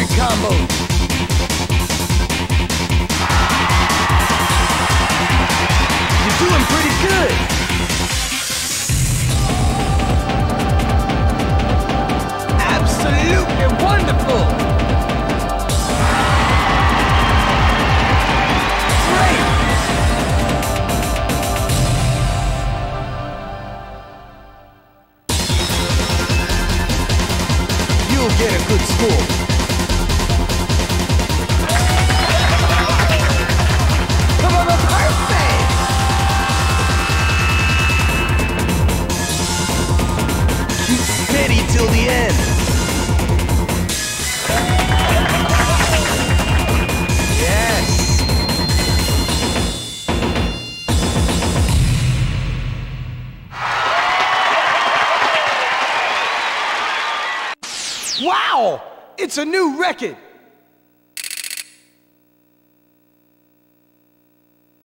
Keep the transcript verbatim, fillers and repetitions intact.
Great combo. You're doing pretty good. Absolutely wonderful. Great. You'll get a good score. Come on, perfect! Keep steady till the end. Yes! Wow! It's a new record!